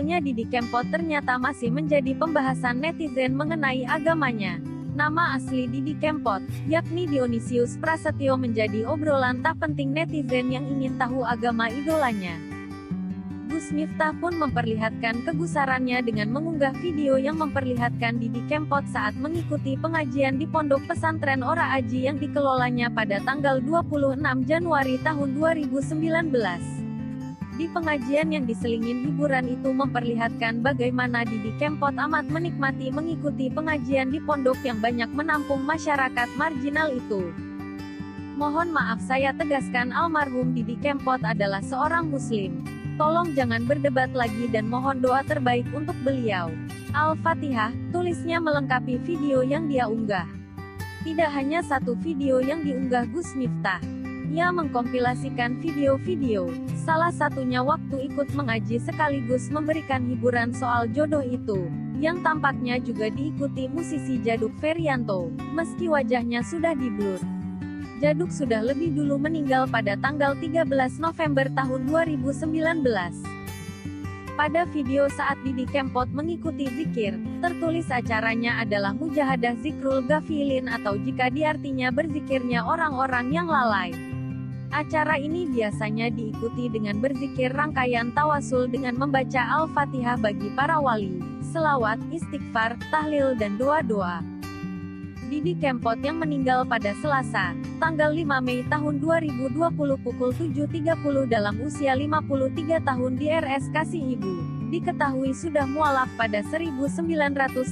Meninggalnya Didi Kempot ternyata masih menjadi pembahasan netizen mengenai agamanya. Nama asli Didi Kempot, yakni Dionisius Prasetyo, menjadi obrolan tak penting netizen yang ingin tahu agama idolanya. Gus Miftah pun memperlihatkan kegusarannya dengan mengunggah video yang memperlihatkan Didi Kempot saat mengikuti pengajian di Pondok Pesantren Ora Aji yang dikelolanya pada tanggal 26 Januari tahun 2019. Di pengajian yang diselingin hiburan itu memperlihatkan bagaimana Didi Kempot amat menikmati mengikuti pengajian di pondok yang banyak menampung masyarakat marginal itu. Mohon maaf, saya tegaskan almarhum Didi Kempot adalah seorang muslim. Tolong jangan berdebat lagi dan mohon doa terbaik untuk beliau. Al-Fatihah, tulisnya melengkapi video yang dia unggah. Tidak hanya satu video yang diunggah Gus Miftah. Ia mengkompilasikan video-video, salah satunya waktu ikut mengaji sekaligus memberikan hiburan soal jodoh itu, yang tampaknya juga diikuti musisi Djaduk Ferianto, meski wajahnya sudah di-blur. Djaduk sudah lebih dulu meninggal pada tanggal 13 November tahun 2019. Pada video saat Didi Kempot mengikuti zikir, tertulis acaranya adalah Mujahadah Zikrul Ghafilin atau jika diartinya berzikirnya orang-orang yang lalai. Acara ini biasanya diikuti dengan berzikir rangkaian tawasul dengan membaca Al-Fatihah bagi para wali, selawat, istighfar, tahlil dan doa-doa. Didi Kempot yang meninggal pada Selasa, tanggal 5 Mei tahun 2020 pukul 7.30 dalam usia 53 tahun di RS Kasih Ibu, diketahui sudah mualaf pada 1997.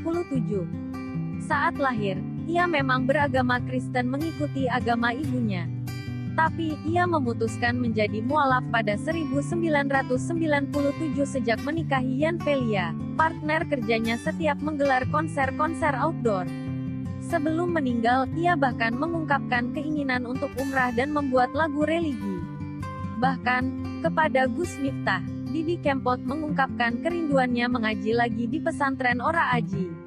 Saat lahir, ia memang beragama Kristen mengikuti agama ibunya. Tapi, ia memutuskan menjadi mualaf pada 1997 sejak menikahi Yan Velia, partner kerjanya setiap menggelar konser-konser outdoor. Sebelum meninggal, ia bahkan mengungkapkan keinginan untuk umrah dan membuat lagu religi. Bahkan, kepada Gus Miftah, Didi Kempot mengungkapkan kerinduannya mengaji lagi di pesantren Ora Aji.